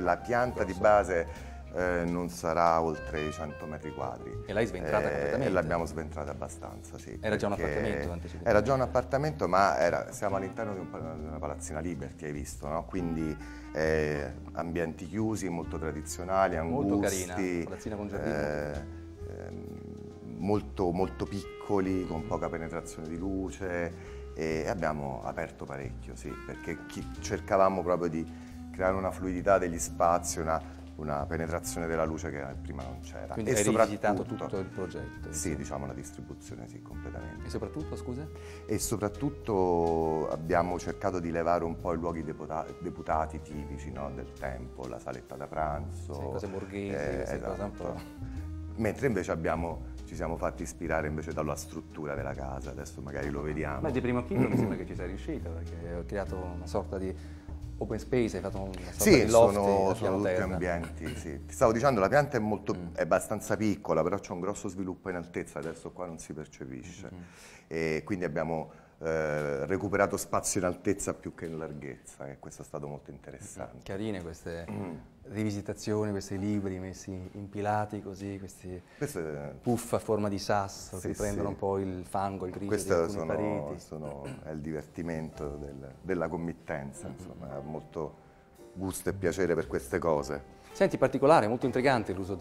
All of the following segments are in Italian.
la pianta di base non sarà oltre i 100 metri quadri. E l'hai sventrata completamente? E l'abbiamo sventrata abbastanza, sì. Era già un appartamento anticipato? Era già un appartamento, ma siamo all'interno di una palazzina Liberty, hai visto, no? Quindi ambienti chiusi, molto tradizionali, angusti. Molto carina, palazzina con giardino. Molto, molto piccoli, con poca penetrazione di luce, e abbiamo aperto parecchio, sì, perché cercavamo proprio di creare una fluidità degli spazi, una penetrazione della luce che prima non c'era. Quindi hai rivisitato tutto il progetto? Sì, diciamo la distribuzione, sì, completamente. E soprattutto, scusa? E soprattutto abbiamo cercato di levare un po' i luoghi deputati tipici, no, del tempo, la saletta da pranzo. Sì, cose borghesi, queste cose un po'. Mentre invece ci siamo fatti ispirare invece dalla struttura della casa, adesso magari lo vediamo. Beh, di primo chilo mi sembra che ci sei riuscito, perché ho creato una sorta di open space, hai fatto una sorta di loft. Sono tutti ambienti, sì. Ti stavo dicendo, la pianta è abbastanza piccola, però c'è un grosso sviluppo in altezza, adesso qua non si percepisce. E quindi abbiamo recuperato spazio in altezza più che in larghezza, e questo è stato molto interessante. Carine queste rivisitazioni, questi libri messi impilati così, questi puff a forma di sasso che prendono un po' il fango, il grigio di alcune pareti. È il divertimento della committenza, insomma, ha molto gusto e piacere per queste cose. Senti, particolare, molto intrigante l'uso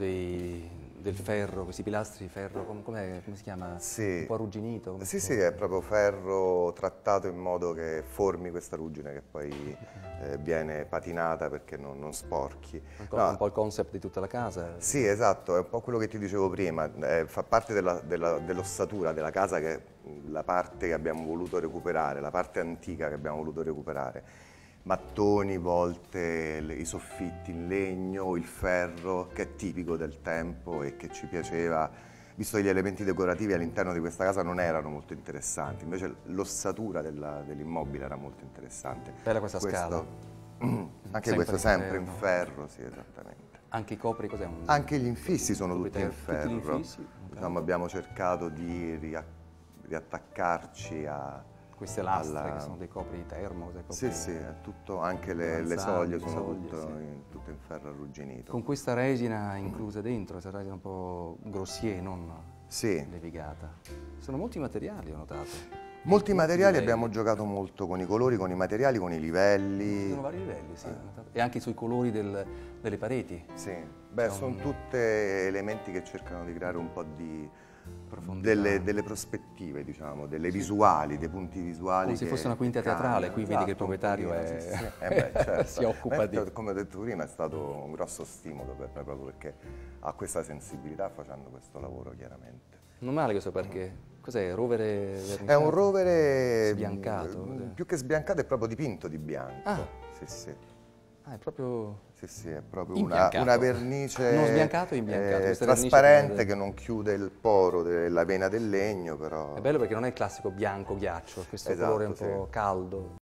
del ferro, questi pilastri di ferro, come si chiama? Sì. Un po' arrugginito? Sì, è proprio ferro trattato in modo che formi questa ruggine che poi viene patinata perché non sporchi. Un po' il concept di tutta la casa? Sì, esatto, è un po' quello che ti dicevo prima, fa parte dell'ossatura della casa, che è la parte che abbiamo voluto recuperare, la parte antica che abbiamo voluto recuperare. Mattoni, volte, i soffitti in legno, il ferro, che è tipico del tempo e che ci piaceva, visto che gli elementi decorativi all'interno di questa casa non erano molto interessanti, invece l'ossatura dell'immobile era molto interessante. Bella questa scala. Anche questo sempre in ferro, sì, esattamente. Anche i copri, cos'è? Anche gli infissi sono tutti in ferro. Tutti gli infissi? Diciamo, abbiamo cercato di riattaccarci a... Queste lastre che sono dei copri di termo? Sì, è tutto, anche le soglie sono tutte in ferro arrugginito. Con questa resina inclusa dentro, questa resina un po' grossier, non levigata. Sono molti materiali, ho notato. Molti materiali, abbiamo giocato molto con i colori, con i materiali, con i livelli. Sono vari livelli, sì. E anche sui colori delle pareti. Sì, sono tutti elementi che cercano di creare un po' di... Delle prospettive, diciamo, delle visuali, dei punti visuali. Come se fosse una quinta teatrale, qui vedi che il proprietario certo. si occupa di... Come ho detto prima, è stato un grosso stimolo per me, proprio perché ha questa sensibilità facendo questo lavoro, chiaramente. Non male questo, perché cos'è? Rovere vernicato? È un rovere sbiancato. Più che sbiancato, è proprio dipinto di bianco. Sì. È proprio... Sì, è proprio una vernice non sbiancato, imbiancato. Trasparente che non chiude il poro della vena del legno, però... È bello perché non è il classico bianco ghiaccio, questo colore un po' caldo.